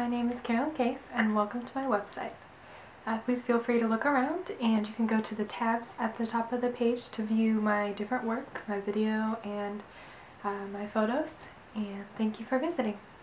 my name is Carolyn Case and welcome to my website. Please feel free to look around, and you can go to the tabs at the top of the page to view my different work, my video, and my photos, and thank you for visiting.